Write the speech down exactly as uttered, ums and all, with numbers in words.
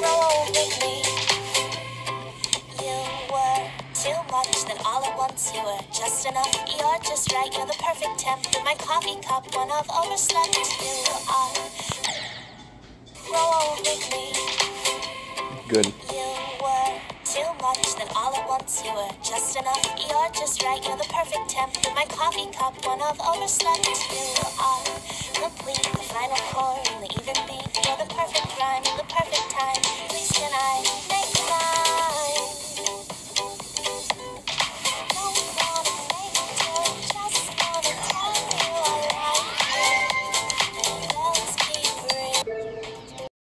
Grow with me. You were too much, then all at once you were just enough. You're just right, you're the perfect temp. In my coffee cup, one of overslept. You are. Grow with me. Good. You were too much, then all at once you were just enough. You're just right, you're the perfect temp. In my coffee cup, one of overslept. You are complete, the final chord and the even beat. You're the perfect rhyme, the perfect time. Please can I make